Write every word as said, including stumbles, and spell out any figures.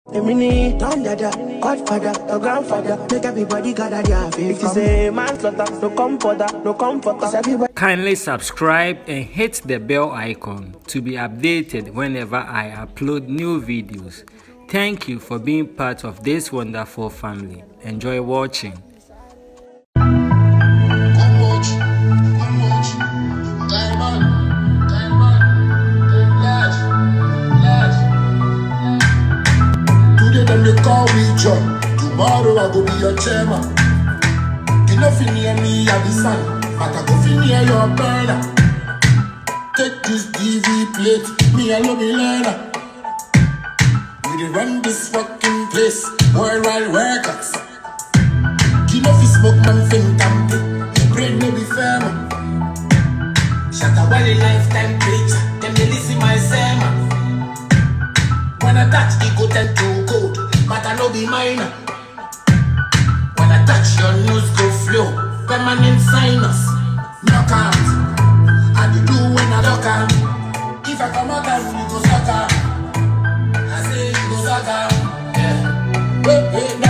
Emini, Tom Dada, Godfather, your grandfather, make everybody gather their faith. If you say manslaughter, no comforter, no comforter. Kindly subscribe and hit the bell icon to be updated whenever I upload new videos. Thank you for being part of this wonderful family. Enjoy watching. They call me John. Tomorrow I go be your chairman. You know fi near me I be son, but I go fi near your burner. Take this D V plate, me and me learner. We dey run this fucking place, worldwide records. You know fi smoke man fin tampe, your brain no be firm. Shatta Wale lifetime preacher, them dey listen my sermon. When I touch, it go tend to gold. But I know be minor. When I touch your nose go flow, permanent sinus. Knockout, I do do when I lock out. If I come out and you go suck out, I say you go suck out. Yeah. Hey, hey,